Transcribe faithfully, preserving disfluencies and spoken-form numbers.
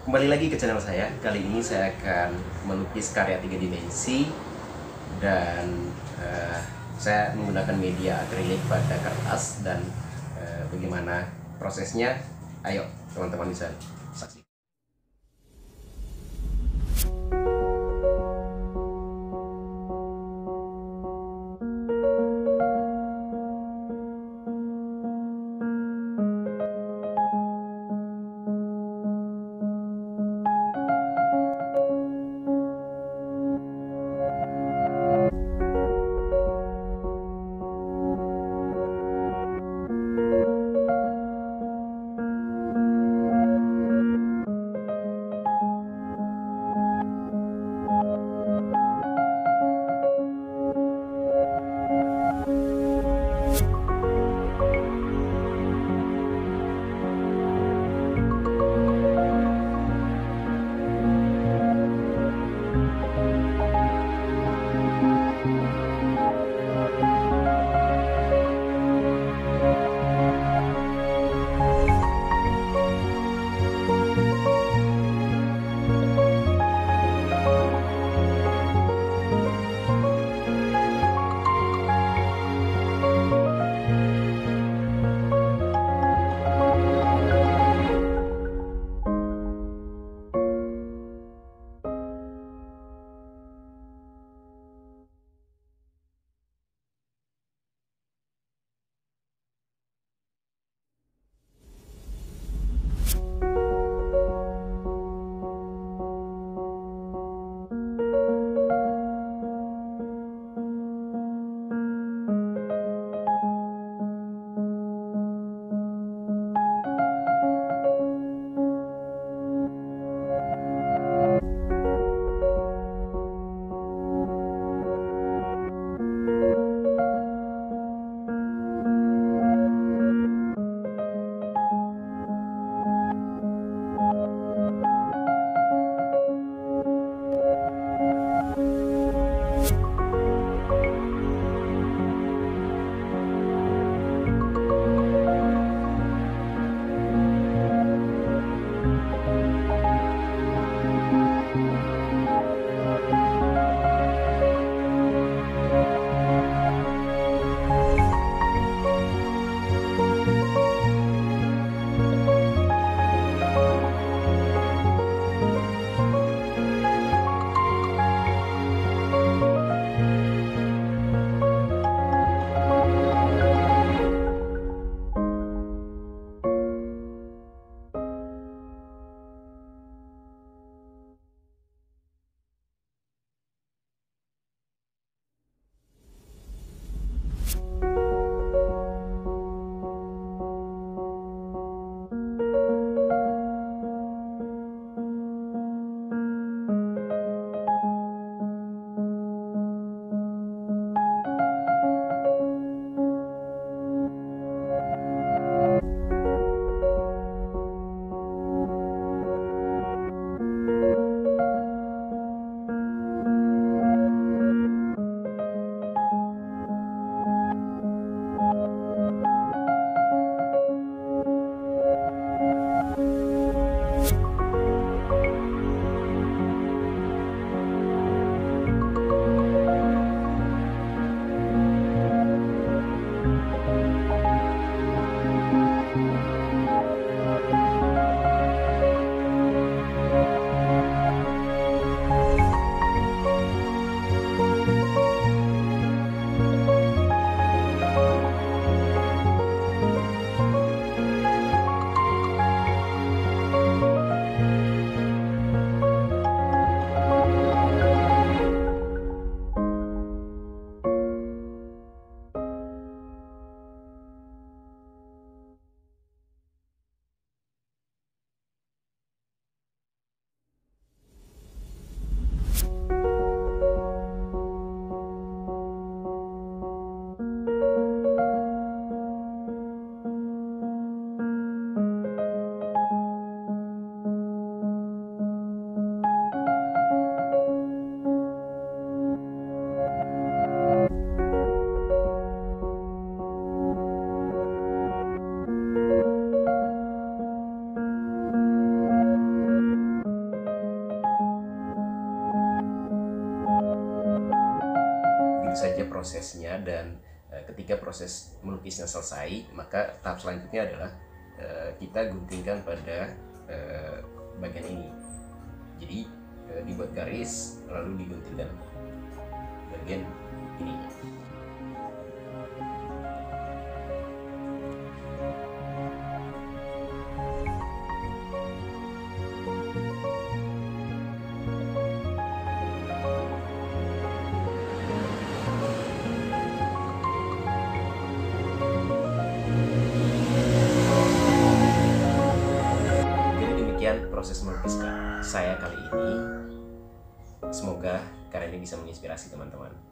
Kembali lagi ke channel saya. Kali ini saya akan melukis karya tiga dimensi dan uh, saya menggunakan media akrilik pada kertas. Dan uh, bagaimana prosesnya? Ayo teman-teman bisa saksikan. prosesnya, dan uh, ketika proses melukisnya selesai, maka tahap selanjutnya adalah uh, kita guntingkan pada uh, bagian ini. Jadi uh, dibuat garis lalu diguntingkan bagian ininya. Proses melukis saya kali ini. Semoga karya ini bisa menginspirasi teman-teman.